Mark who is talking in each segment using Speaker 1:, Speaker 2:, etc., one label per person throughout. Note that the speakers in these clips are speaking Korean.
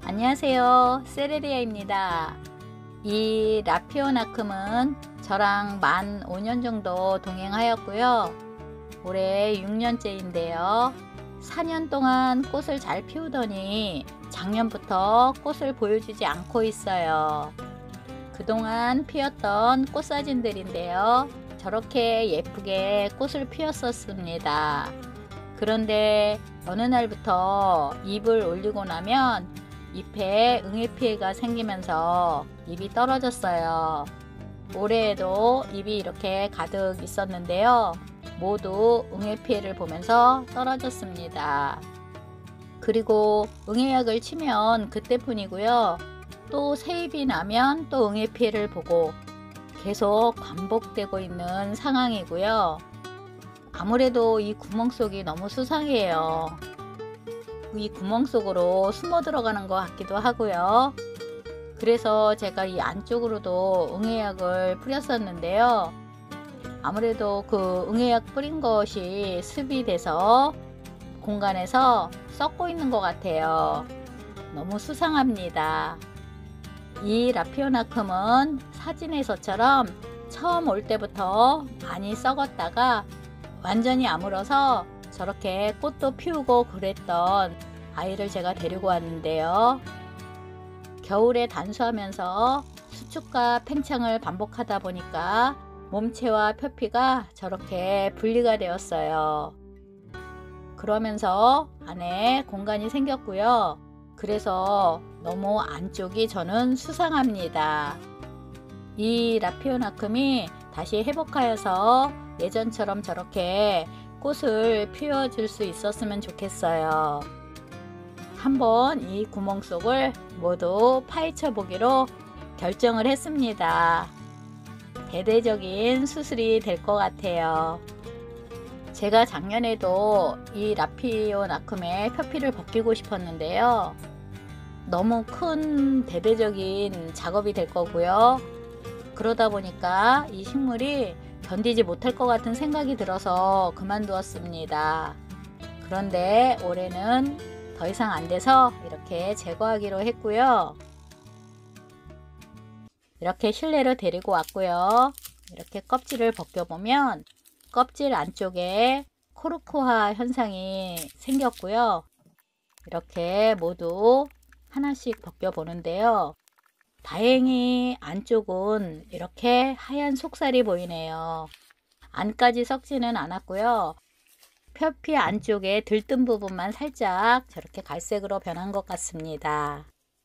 Speaker 1: 안녕하세요, 세레리아입니다. 이 라피오나큼은 저랑 만 5년 정도 동행하였고요. 올해 6년째인데요. 4년 동안 꽃을 잘 피우더니 작년부터 꽃을 보여주지 않고 있어요. 그동안 피었던 꽃 사진들인데요. 저렇게 예쁘게 꽃을 피웠었습니다. 그런데 어느 날부터 잎을 올리고 나면 잎에 응애 피해가 생기면서 잎이 떨어졌어요. 올해에도 잎이 이렇게 가득 있었는데요. 모두 응애 피해를 보면서 떨어졌습니다. 그리고 응애약을 치면 그때뿐이고요. 또 새 잎이 나면 또 응애 피해를 보고 계속 반복되고 있는 상황이고요. 아무래도 이 구멍 속이 너무 수상해요. 이 구멍 속으로 숨어 들어가는 것 같기도 하고요. 그래서 제가 이 안쪽으로도 응애약을 뿌렸었는데요. 아무래도 그 응애약 뿌린 것이 습이 돼서 공간에서 썩고 있는 것 같아요. 너무 수상합니다. 이 라피오나큼은 사진에서처럼 처음 올 때부터 많이 썩었다가 완전히 아물어서 저렇게 꽃도 피우고 그랬던 아이를 제가 데리고 왔는데요. 겨울에 단수하면서 수축과 팽창을 반복하다 보니까 몸체와 표피가 저렇게 분리가 되었어요. 그러면서 안에 공간이 생겼고요. 그래서 너무 안쪽이 저는 수상합니다. 이 라피오나큼이 다시 회복하여서 예전처럼 저렇게 꽃을 피워줄 수 있었으면 좋겠어요. 한번 이 구멍 속을 모두 파헤쳐 보기로 결정을 했습니다. 대대적인 수술이 될 것 같아요. 제가 작년에도 이 라피오나큼의 표피를 벗기고 싶었는데요. 너무 큰 대대적인 작업이 될 거고요. 그러다 보니까 이 식물이 견디지 못할 것 같은 생각이 들어서 그만두었습니다. 그런데 올해는 더 이상 안 돼서 이렇게 제거하기로 했고요. 이렇게 실내로 데리고 왔고요. 이렇게 껍질을 벗겨보면 껍질 안쪽에 코르코화 현상이 생겼고요. 이렇게 모두 하나씩 벗겨보는데요. 다행히 안쪽은 이렇게 하얀 속살이 보이네요. 안까지 썩지는 않았고요. 표피 안쪽에 들뜬 부분만 살짝 저렇게 갈색으로 변한 것 같습니다.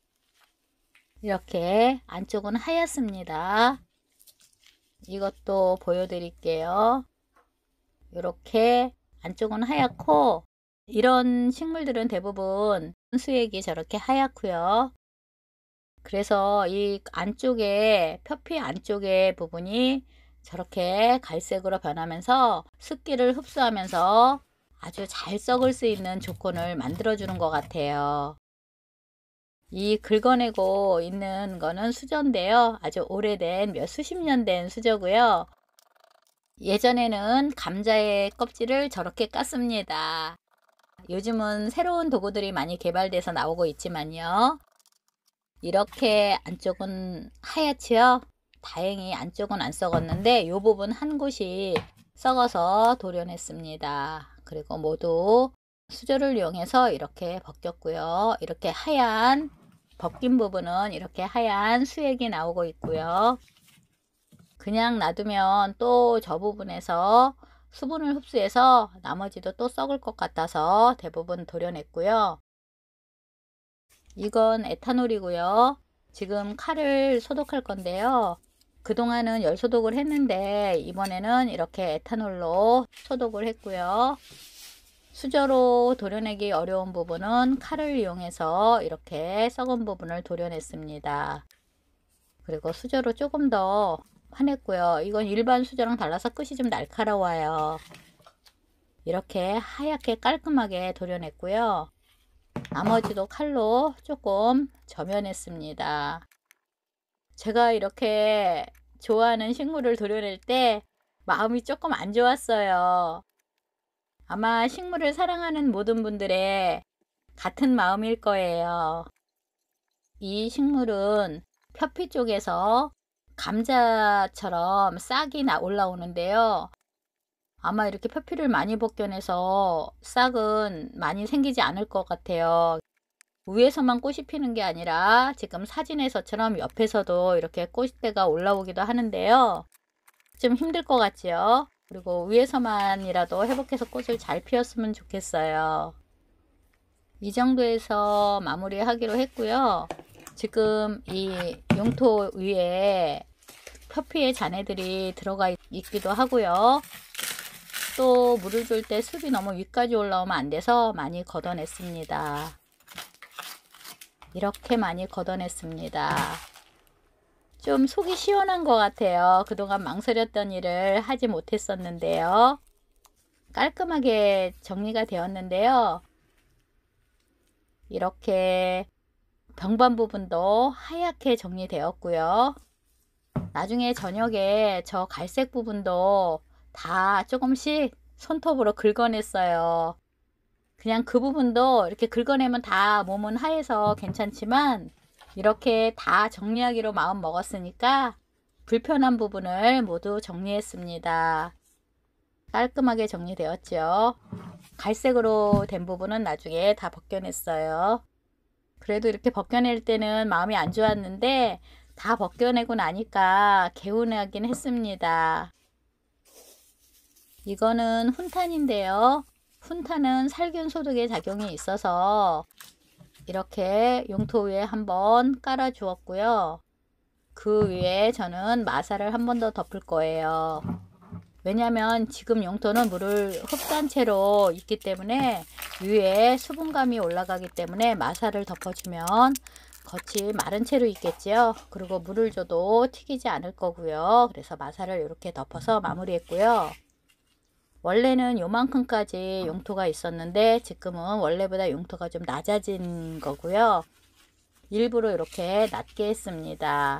Speaker 1: 이렇게 안쪽은 하얗습니다. 이것도 보여드릴게요. 이렇게 안쪽은 하얗고 이런 식물들은 대부분 수액이 저렇게 하얗고요. 그래서 이 안쪽에 표피 안쪽의 부분이 저렇게 갈색으로 변하면서 습기를 흡수하면서 아주 잘 썩을 수 있는 조건을 만들어 주는 것 같아요. 이 긁어내고 있는 거는 수저인데요. 아주 오래된 몇 수십 년 된 수저고요. 예전에는 감자의 껍질을 저렇게 깠습니다. 요즘은 새로운 도구들이 많이 개발돼서 나오고 있지만요. 이렇게 안쪽은 하얗지요. 다행히 안쪽은 안 썩었는데 이 부분 한 곳이 썩어서 도려냈습니다. 그리고 모두 수저를 이용해서 이렇게 벗겼고요. 이렇게 하얀 벗긴 부분은 이렇게 하얀 수액이 나오고 있고요. 그냥 놔두면 또 저 부분에서 수분을 흡수해서 나머지도 또 썩을 것 같아서 대부분 도려냈고요. 이건 에탄올이고요. 지금 칼을 소독할 건데요. 그동안은 열 소독을 했는데 이번에는 이렇게 에탄올로 소독을 했고요. 수저로 도려내기 어려운 부분은 칼을 이용해서 이렇게 썩은 부분을 도려냈습니다. 그리고 수저로 조금 더 파냈고요. 이건 일반 수저랑 달라서 끝이 좀 날카로워요. 이렇게 하얗게 깔끔하게 도려냈고요. 나머지도 칼로 조금 점여냈습니다. 제가 이렇게 좋아하는 식물을 도려낼 때 마음이 조금 안 좋았어요. 아마 식물을 사랑하는 모든 분들의 같은 마음일 거예요. 이 식물은 표피 쪽에서 감자처럼 싹이 올라오는데요. 아마 이렇게 표피를 많이 벗겨내서 싹은 많이 생기지 않을 것 같아요. 위에서만 꽃이 피는 게 아니라 지금 사진에서처럼 옆에서도 이렇게 꽃대가 올라오기도 하는데요. 좀 힘들 것 같지요? 그리고 위에서만이라도 회복해서 꽃을 잘 피웠으면 좋겠어요. 이 정도에서 마무리하기로 했고요. 지금 이 용토 위에 표피의 잔해들이 들어가 있기도 하고요. 또 물을 줄 때 습이 너무 위까지 올라오면 안 돼서 많이 걷어냈습니다. 이렇게 많이 걷어냈습니다. 좀 속이 시원한 것 같아요. 그동안 망설였던 일을 하지 못했었는데요. 깔끔하게 정리가 되었는데요. 이렇게 병반 부분도 하얗게 정리되었고요. 나중에 저녁에 저 갈색 부분도 다 조금씩 손톱으로 긁어냈어요. 그냥 그 부분도 이렇게 긁어내면 다 몸은 하얘서 괜찮지만 이렇게 다 정리하기로 마음 먹었으니까 불편한 부분을 모두 정리했습니다. 깔끔하게 정리되었죠. 갈색으로 된 부분은 나중에 다 벗겨냈어요. 그래도 이렇게 벗겨낼 때는 마음이 안 좋았는데 다 벗겨내고 나니까 개운하긴 했습니다. 이거는 훈탄인데요. 훈탄은 살균 소독의 작용이 있어서 이렇게 용토 위에 한번 깔아 주었고요. 그 위에 저는 마사를 한 번 더 덮을 거예요. 왜냐하면 지금 용토는 물을 흡수한 채로 있기 때문에 위에 수분감이 올라가기 때문에 마사를 덮어주면 겉이 마른 채로 있겠지요. 그리고 물을 줘도 튀기지 않을 거고요. 그래서 마사를 이렇게 덮어서 마무리했고요. 원래는 요만큼까지 용토가 있었는데 지금은 원래보다 용토가 좀 낮아진 거고요. 일부러 이렇게 낮게 했습니다.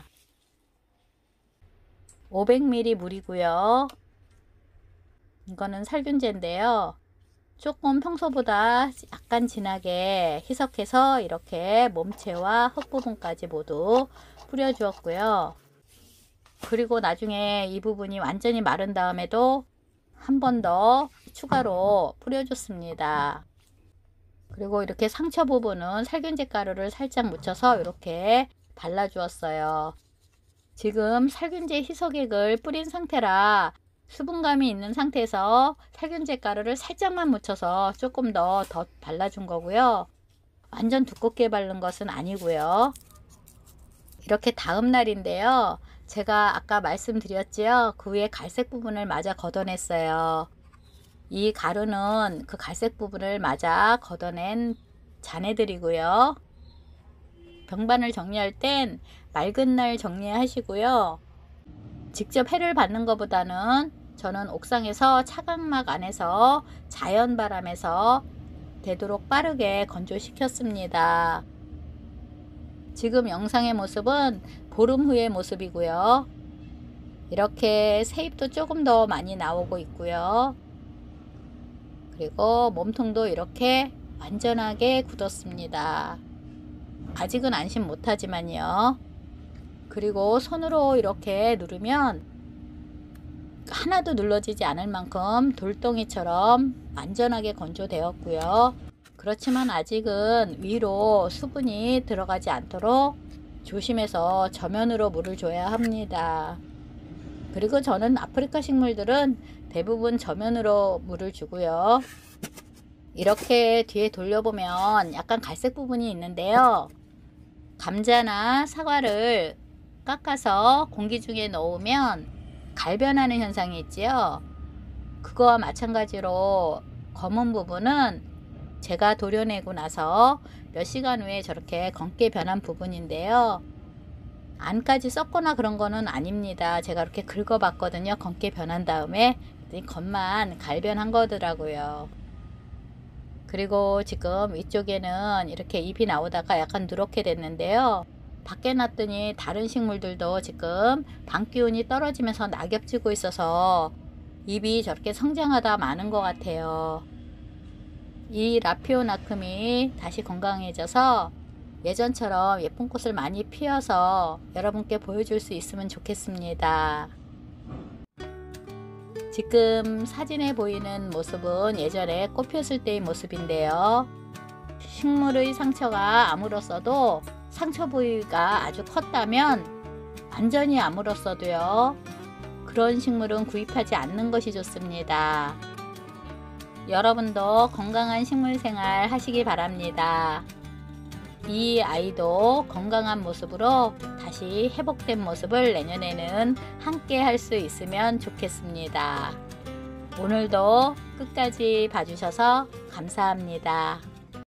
Speaker 1: 500ml 물이고요. 이거는 살균제인데요. 조금 평소보다 약간 진하게 희석해서 이렇게 몸체와 흙 부분까지 모두 뿌려 주었고요. 그리고 나중에 이 부분이 완전히 마른 다음에도 한 번 더 추가로 뿌려줬습니다. 그리고 이렇게 상처 부분은 살균제 가루를 살짝 묻혀서 이렇게 발라주었어요. 지금 살균제 희석액을 뿌린 상태라 수분감이 있는 상태에서 살균제 가루를 살짝만 묻혀서 조금 더 발라준 거고요. 완전 두껍게 바른 것은 아니고요. 이렇게 다음 날인데요. 제가 아까 말씀드렸지요. 그 위에 갈색 부분을 마저 걷어냈어요. 이 가루는 그 갈색 부분을 마저 걷어낸 잔해들이고요. 병반을 정리할 땐 맑은 날 정리하시고요. 직접 해를 받는 것보다는 저는 옥상에서 차광막 안에서 자연 바람에서 되도록 빠르게 건조시켰습니다. 지금 영상의 모습은 보름 후의 모습이고요. 이렇게 새잎도 조금 더 많이 나오고 있고요. 그리고 몸통도 이렇게 완전하게 굳었습니다. 아직은 안심 못하지만요. 그리고 손으로 이렇게 누르면 하나도 눌러지지 않을 만큼 돌덩이처럼 완전하게 건조되었고요. 그렇지만 아직은 위로 수분이 들어가지 않도록 조심해서 저면으로 물을 줘야 합니다. 그리고 저는 아프리카 식물들은 대부분 저면으로 물을 주고요. 이렇게 뒤에 돌려보면 약간 갈색 부분이 있는데요. 감자나 사과를 깎아서 공기 중에 넣으면 갈변하는 현상이 있지요. 그거와 마찬가지로 검은 부분은 제가 도려내고 나서 몇 시간 후에 저렇게 검게 변한 부분인데요. 안까지 썩거나 그런 거는 아닙니다. 제가 이렇게 긁어봤거든요. 검게 변한 다음에 겉만 갈변한 거더라고요. 그리고 지금 위쪽에는 이렇게 잎이 나오다가 약간 누렇게 됐는데요. 밖에 놨더니 다른 식물들도 지금 밤기운이 떨어지면서 낙엽지고 있어서 잎이 저렇게 성장하다 마는 것 같아요. 이 라피오나큼이 다시 건강해져서 예전처럼 예쁜 꽃을 많이 피워서 여러분께 보여줄 수 있으면 좋겠습니다. 지금 사진에 보이는 모습은 예전에 꽃 피웠을 때의 모습인데요. 식물의 상처가 아물었어도 상처 부위가 아주 컸다면 완전히 아물었어도요, 그런 식물은 구입하지 않는 것이 좋습니다. 여러분도 건강한 식물 생활 하시기 바랍니다. 이 아이도 건강한 모습으로 다시 회복된 모습을 내년에는 함께 할 수 있으면 좋겠습니다. 오늘도 끝까지 봐주셔서 감사합니다.